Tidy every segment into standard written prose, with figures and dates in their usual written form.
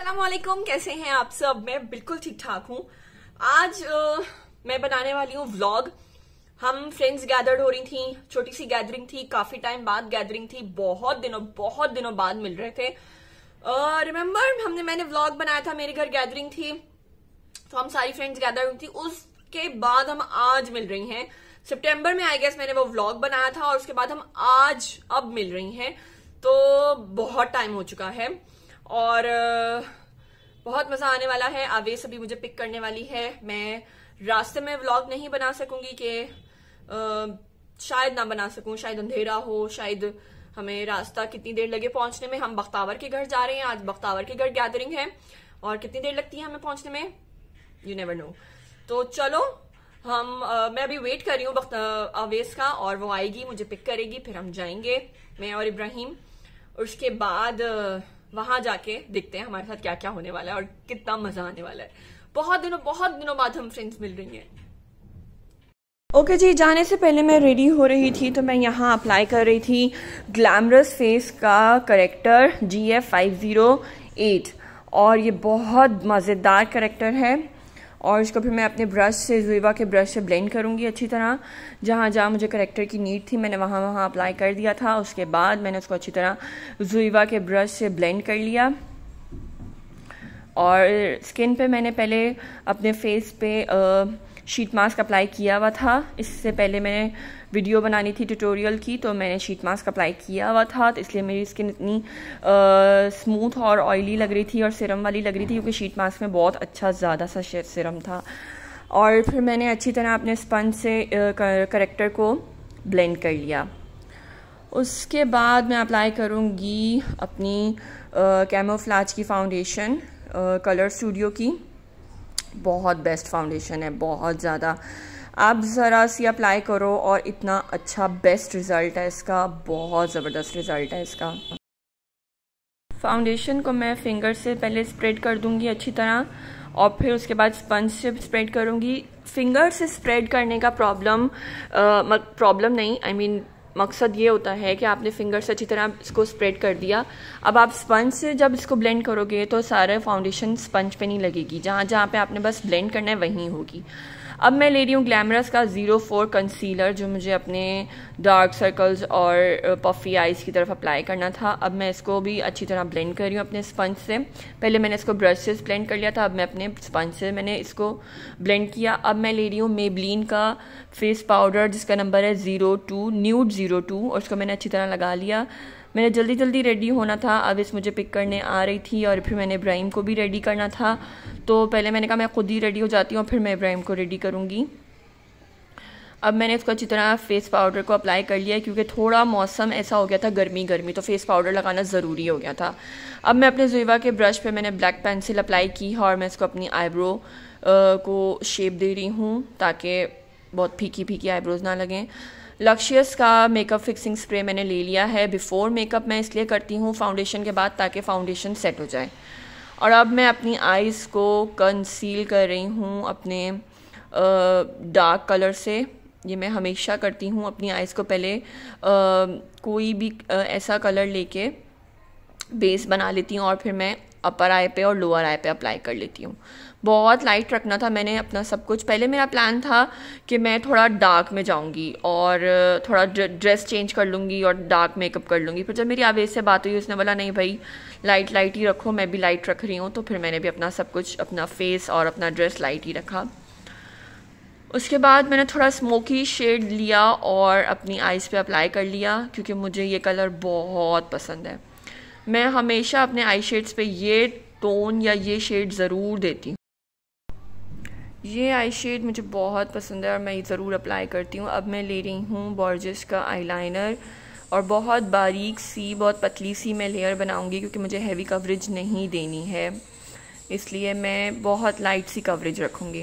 अस्सलामुअलैकुम, कैसे हैं आप सब। मैं बिल्कुल ठीक ठाक हूँ। आज मैं बनाने वाली हूँ व्लॉग। हम फ्रेंड्स गैदर्ड हो रही थी, छोटी सी गैदरिंग थी, काफी टाइम बाद गैदरिंग थी, बहुत दिनों बाद मिल रहे थे। रिमेम्बर मैंने व्लॉग बनाया था, मेरे घर गैदरिंग थी तो हम सारी फ्रेंड्स गैदर हुई थी। उसके बाद हम आज मिल रही हैं। सितंबर में आई गेस मैंने वो व्लॉग बनाया था और उसके बाद हम अब मिल रही हैं। तो बहुत टाइम हो चुका है और बहुत मजा आने वाला है। आवेश अभी मुझे पिक करने वाली है। मैं रास्ते में व्लॉग नहीं बना सकूंगी कि शायद ना बना सकूं, शायद अंधेरा हो, शायद हमें रास्ता कितनी देर लगे पहुंचने में। हम बख्तावर के घर जा रहे हैं, आज बख्तावर के घर गैदरिंग है और कितनी देर लगती है हमें पहुंचने में, यू नेवर नो। तो चलो मैं अभी वेट कर रही हूँ आवेश का, और वो आएगी, मुझे पिक करेगी, फिर हम जाएंगे मैं और इब्राहिम। उसके बाद वहां जाके देखते हैं हमारे साथ क्या क्या होने वाला है और कितना मजा आने वाला है। बहुत दिनों बाद हम फ्रेंड्स मिल रही हैं। ओके जी, जाने से पहले मैं रेडी हो रही थी तो मैं यहाँ अप्लाई कर रही थी ग्लैमरस फेस का करेक्टर GF508 और ये बहुत मज़ेदार करेक्टर है। और इसको फिर मैं अपने ब्रश से, ज़ुइवा के ब्रश से ब्लेंड करूँगी अच्छी तरह। जहाँ जहाँ मुझे करेक्टर की नीड थी मैंने वहाँ अप्लाई कर दिया था। उसके बाद मैंने उसको अच्छी तरह ज़ुइवा के ब्रश से ब्लेंड कर लिया। और स्किन पे मैंने पहले अपने फेस पे शीट मास्क अप्लाई किया हुआ था। इससे पहले मैंने वीडियो बनानी थी ट्यूटोरियल की, तो मैंने शीट मास्क अप्लाई किया हुआ था, तो इसलिए मेरी स्किन इतनी स्मूथ और ऑयली लग रही थी और सीरम वाली लग रही थी, क्योंकि शीट मास्क में बहुत अच्छा ज़्यादा सा सीरम था। और फिर मैंने अच्छी तरह अपने स्पंज से करेक्टर को ब्लेंड कर लिया। उसके बाद मैं अप्लाई करूँगी अपनी कैमोफ्लेज की फाउंडेशन, कलर स्टूडियो की। बहुत बेस्ट फाउंडेशन है, बहुत ज़्यादा। आप ज़रा सी अप्लाई करो और इतना अच्छा बेस्ट रिज़ल्ट है इसका, बहुत ज़बरदस्त रिज़ल्ट है इसका। फाउंडेशन को मैं फिंगर से पहले स्प्रेड कर दूंगी अच्छी तरह और फिर उसके बाद स्पंज से स्प्रेड करूंगी। फिंगर से स्प्रेड करने का प्रॉब्लम नहीं, आई मीन मकसद ये होता है कि आपने फिंगर से अच्छी तरह इसको स्प्रेड कर दिया। अब आप स्पंज से जब इसको ब्लेंड करोगे तो सारे फाउंडेशन स्पंज पे नहीं लगेगी, जहाँ जहाँ पे आपने बस ब्लेंड करना है वहीं होगी। अब मैं ले रही हूँ ग्लैमरस का 04 कंसीलर, जो मुझे अपने डार्क सर्कल्स और पफी आइज़ की तरफ अप्लाई करना था। अब मैं इसको भी अच्छी तरह ब्लेंड कर रही हूँ अपने स्पंज से। पहले मैंने इसको ब्रश से ब्लेंड कर लिया था, अब मैं अपने स्पंज से मैंने इसको ब्लेंड किया। अब मैं ले रही हूँ मेबलिन का फेस पाउडर, जिसका नंबर है 02 न्यूड 02, और उसको मैंने अच्छी तरह लगा लिया। मैंने जल्दी रेडी होना था, अब इस मुझे पिक करने आ रही थी और फिर मैंने इब्राहिम को भी रेडी करना था। तो पहले मैंने कहा मैं खुद ही रेडी हो जाती हूँ, फिर मैं इब्राहिम को रेडी करूँगी। अब मैंने इसको अच्छी तरह फेस पाउडर को अप्लाई कर लिया, क्योंकि थोड़ा मौसम ऐसा हो गया था गर्मी तो फेस पाउडर लगाना ज़रूरी हो गया था। अब मैं अपने ज़ुइवा के ब्रश पे मैंने ब्लैक पेंसिल अप्लाई की और मैं इसको अपनी आईब्रो को शेप दे रही हूँ ताकि बहुत फीकी आईब्रोज ना लगें। लक्ष्यस का मेकअप फिक्सिंग स्प्रे मैंने ले लिया है। बिफोर मेकअप मैं इसलिए करती हूँ फाउंडेशन के बाद, ताकि फाउंडेशन सेट हो जाए। और अब मैं अपनी आइज़ को कंसील कर रही हूँ अपने डार्क कलर से। ये मैं हमेशा करती हूँ, अपनी आइज़ को पहले कोई भी ऐसा कलर लेके बेस बना लेती हूँ और फिर मैं अपर आई पे और लोअर आई पे अप्लाई कर लेती हूँ। बहुत लाइट रखना था मैंने अपना सब कुछ। पहले मेरा प्लान था कि मैं थोड़ा डार्क में जाऊँगी और थोड़ा ड्रेस चेंज कर लूँगी और डार्क मेकअप कर लूँगी। फिर जब मेरी आवेश से बात हुई, उसने बोला नहीं भाई लाइट ही रखो। मैं भी लाइट रख रही हूँ, तो फिर मैंने भी अपना सब कुछ, अपना फेस और अपना ड्रेस लाइट ही रखा। उसके बाद मैंने थोड़ा स्मोकी शेड लिया और अपनी आइज़ पे अप्लाई कर लिया, क्योंकि मुझे ये कलर बहुत पसंद है। मैं हमेशा अपने आई शेड्स पे ये टोन या ये शेड ज़रूर देती हूँ। ये आई शेड मुझे बहुत पसंद है और मैं ये ज़रूर अप्लाई करती हूँ। अब मैं ले रही हूँ बॉर्जेस का आईलाइनर और बहुत बारीक सी, बहुत पतली सी मैं लेयर बनाऊँगी, क्योंकि मुझे हैवी कवरेज नहीं देनी है, इसलिए मैं बहुत लाइट सी कवरेज रखूँगी।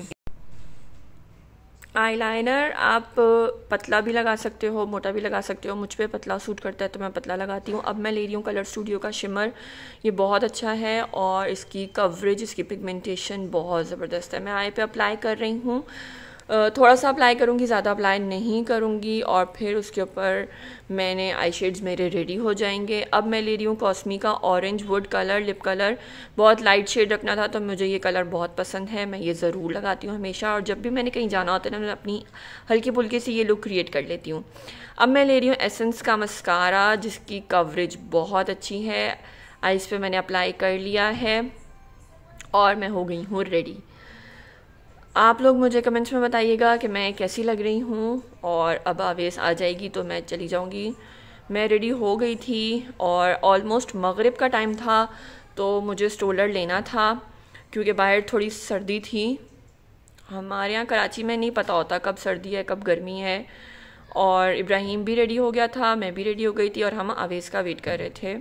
आईलाइनर आप पतला भी लगा सकते हो, मोटा भी लगा सकते हो। मुझ पे पतला सूट करता है तो मैं पतला लगाती हूँ। अब मैं ले रही हूँ कलर स्टूडियो का शिमर। ये बहुत अच्छा है और इसकी कवरेज, इसकी पिगमेंटेशन बहुत ज़बरदस्त है। मैं आई पे अप्लाई कर रही हूँ थोड़ा सा अप्लाई करूँगी, ज़्यादा अप्लाई नहीं करूँगी। और फिर उसके ऊपर मैंने आई शेड्स मेरे रेडी हो जाएंगे। अब मैं ले रही हूँ कॉस्मी का orange wood colour lip colour. बहुत लाइट शेड रखना था तो मुझे ये कलर बहुत पसंद है, मैं ये ज़रूर लगाती हूँ हमेशा। और जब भी मैंने कहीं जाना होता है ना, मैं अपनी हल्की फुल्की सी ये लुक क्रिएट कर लेती हूँ। अब मैं ले रही हूँ एसेंस का मस्कारा, जिसकी कवरेज बहुत अच्छी है। आइज़ पे मैंने अप्लाई कर लिया है और मैं हो गई हूँ रेडी। आप लोग मुझे कमेंट्स में बताइएगा कि मैं कैसी लग रही हूँ। और अब आवेश आ जाएगी तो मैं चली जाऊँगी। मैं रेडी हो गई थी और ऑलमोस्ट मगरिब का टाइम था, तो मुझे स्ट्रोलर लेना था क्योंकि बाहर थोड़ी सर्दी थी। हमारे यहाँ कराची में नहीं पता होता कब सर्दी है कब गर्मी है। और इब्राहिम भी रेडी हो गया था, मैं भी रेडी हो गई थी और हम आवेश का वेट कर रहे थे।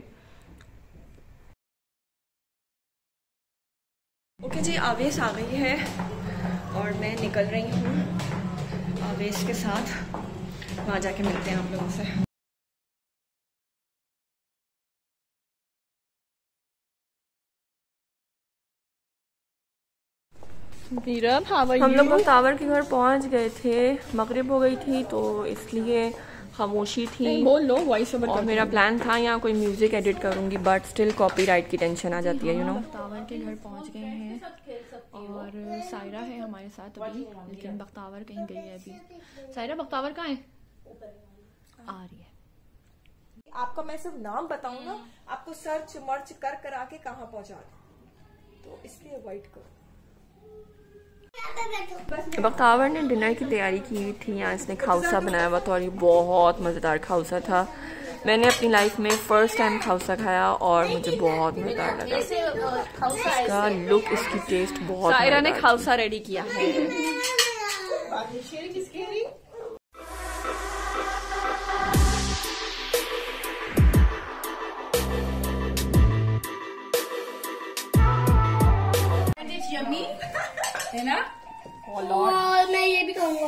ओके जी, आवेश आ गई है और मैं निकल रही हूँ आवेश के साथ। वहाँ जाके मिलते हैं आप लोगों से। हम लोग बख्तावर के घर पहुँच गए थे, मगरिब हो गई थी तो इसलिए खामोशी थी। बोल लो वॉइस ओवर। और मेरा प्लान था यहाँ कोई म्यूजिक एडिट करूँगी, बट स्टिल कॉपीराइट की टेंशन आ जाती है, यू नो। बख्तावर के घर पहुँच गए हैं और सायरा है हमारे साथ अभी, लेकिन बख्तावर कहीं गई है अभी। सायरा बख्तावर कहाँ है? आ रही है। आपका मैं सिर्फ नाम बताऊं ना, आपको सर्च मर्च कर कर आके कहाँ पहुंचा दे, तो इसलिए अवॉइड करो। बख्तावर ने डिनर की तैयारी की थी, यहाँ इसने खाउसा बनाया हुआ था और ये बहुत मज़ेदार खाउसा था। मैंने अपनी लाइफ में फ़र्स्ट टाइम खाउसा खाया और मुझे बहुत मज़ेदार लगा। इसका लुक, इसकी टेस्ट बहुत। सायरा ने खाउसा रेडी किया है। है ना? और मैं ये भी खाऊंगा।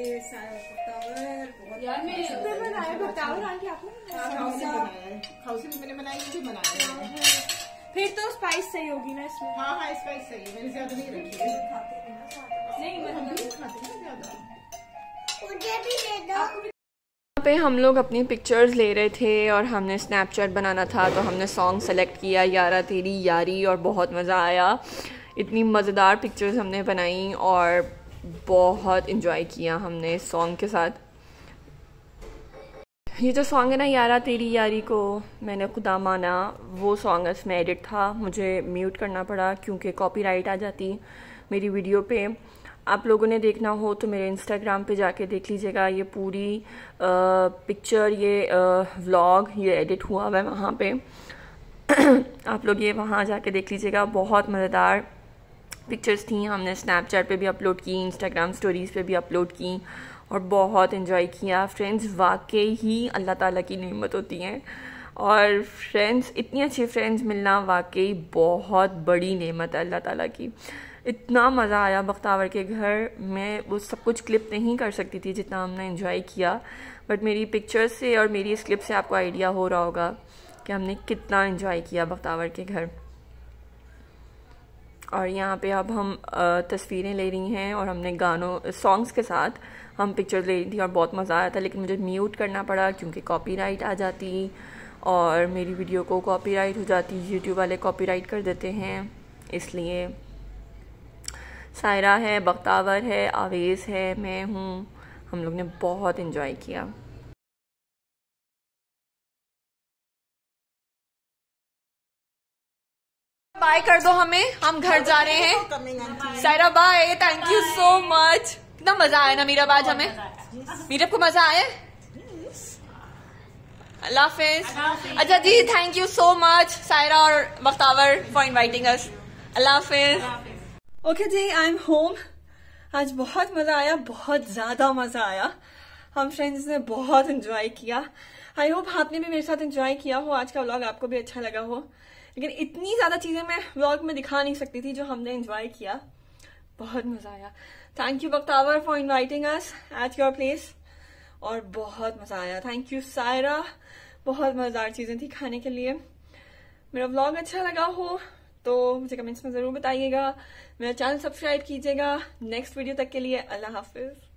यार मैं बनाया बख्तावर आंटी आपने खाउसे में मैंने बनाया, ये भी बनाया। फिर तो स्पाइस सही होगी ना इसमें? हाँ हाँ स्पाइस सही है, मैंने ज्यादा नहीं रखी है। नहीं मैं हम नहीं खाते ना ज्यादा। मुझे भी दे दो। यहाँ पे हम लोग अपनी पिक्चर्स ले रहे थे और हमने स्नैपचैट बनाना था, तो हमने सॉन्ग सेलेक्ट किया यारा तेरी यारी और बहुत मज़ा आया। इतनी मज़ेदार पिक्चर्स हमने बनाई और बहुत इन्जॉय किया हमने इस सॉन्ग के साथ। ये जो सॉन्ग है ना यारा तेरी यारी को मैंने खुदा माना, वो सॉन्ग इसमें एडिट था, मुझे म्यूट करना पड़ा क्योंकि कॉपीराइट आ जाती मेरी वीडियो पे। आप लोगों ने देखना हो तो मेरे इंस्टाग्राम पे जाके देख लीजिएगा, ये पूरी पिक्चर, ये व्लॉग ये एडिट हुआ हुआ है वहाँ पे। आप लोग ये वहाँ जाके देख लीजिएगा, बहुत मज़ेदार पिक्चर्स थी। हमने स्नैपचैट पे भी अपलोड की, इंस्टाग्राम स्टोरीज़ पे भी अपलोड की और बहुत इन्जॉय किया। फ्रेंड्स वाकई ही अल्लाह ताला की नेमत होती हैं और फ्रेंड्स, इतनी अच्छी फ्रेंड्स मिलना वाकई बहुत बड़ी नेमत है अल्लाह ताला की। इतना मज़ा आया बख्तावर के घर, मैं वो सब कुछ क्लिप नहीं कर सकती थी जितना हमने इन्जॉय किया, बट मेरी पिक्चर्स से और मेरी इस क्लिप से आपको आइडिया हो रहा होगा कि हमने कितना इन्जॉय किया बख्तावर के घर। और यहाँ पे अब हम तस्वीरें ले रही हैं और हमने गानों सॉन्ग्स के साथ हम पिक्चर्स ले रही थी और बहुत मज़ा आया था, लेकिन मुझे म्यूट करना पड़ा क्योंकि कॉपीराइट आ जाती और मेरी वीडियो को कॉपीराइट हो जाती, यूट्यूब वाले कॉपीराइट कर देते हैं। इसलिए सायरा है, बख्तावर है, आवेश है, मैं हूँ, हम लोग ने बहुत इन्जॉय किया। बाय कर दो हमें, हम घर जा रहे हैं। Saira bye, thank you so much. कितना मजा आया ना मीरब आज हमें। मीरब को मजा आया? अल्लाह हाफिज। अच्छा जी, thank you so much Saira और बख्तावर फॉर इनवाइटिंग अस। अल्लाह हाफिज। ओके जी, आई एम होम। आज बहुत मजा आया, बहुत ज्यादा मजा आया। हम फ्रेंड्स ने बहुत एंजॉय किया। आई होप आपने भी मेरे साथ एंजॉय किया हो, आज का व्लॉग आपको भी अच्छा लगा हो। लेकिन इतनी ज्यादा चीजें मैं व्लॉग में दिखा नहीं सकती थी जो हमने एंजॉय किया। बहुत मजा आया। Thank you Bakhtawar for inviting us at your place और बहुत मजा आया। थैंक यू सायरा, बहुत मजेदार चीजें थी खाने के लिए। मेरा व्लॉग अच्छा लगा हो तो मुझे कमेंट्स में जरूर बताइएगा। मेरा चैनल सब्सक्राइब कीजिएगा। नेक्स्ट वीडियो तक के लिए अल्लाह हाफिज।